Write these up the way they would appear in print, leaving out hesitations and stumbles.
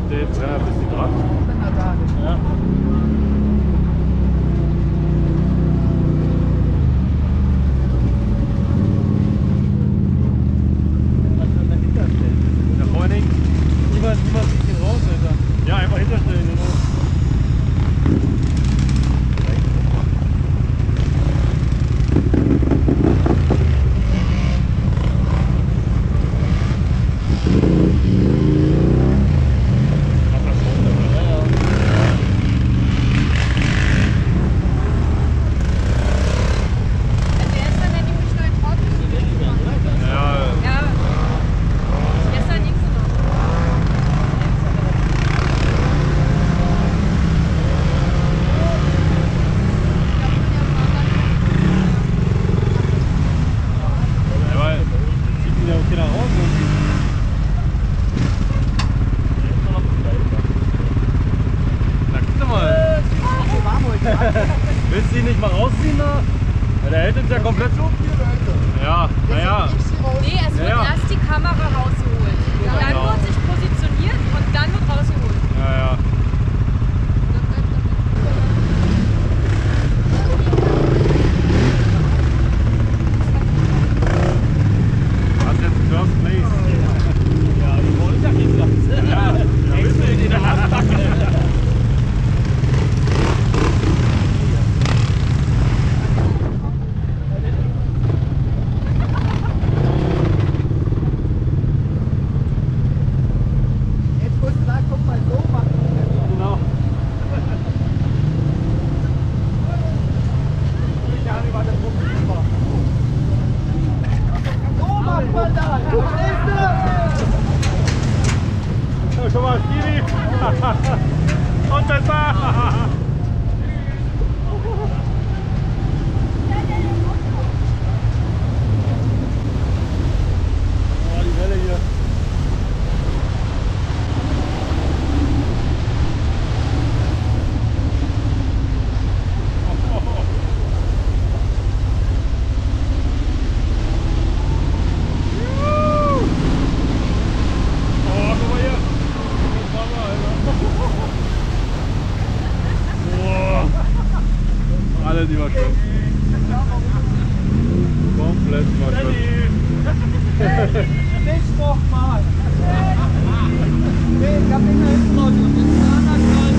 Steht 350 Grad. Ja. Ja, vor allen Dingen, niemand sieht den raus, Alter. Ja, einfach hinterstellen. Genau. Willst du ihn nicht mal rausziehen da? Ja, der hält uns ja komplett so. Ja, naja. Nee, es wird erst die Kamera rausgeholt. Dann wird sich positioniert und dann wird rausgeholt. Ja, ja. Was jetzt First Place? Ja, die wollen ja nicht Platz. Ja, ja, wissen wir in der Handbacke. Schon mal, Stevie! Und besser! Oh, die Welle hier. Alles überschwemmt. Komplett überschwemmt. Nicht nochmal! Nee, ich hab ihn da hinten raus und jetzt ist einer dran.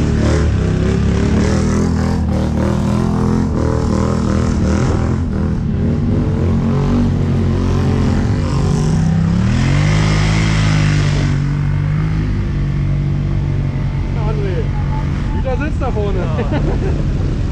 André, wieder sitzt da vorne. Ja.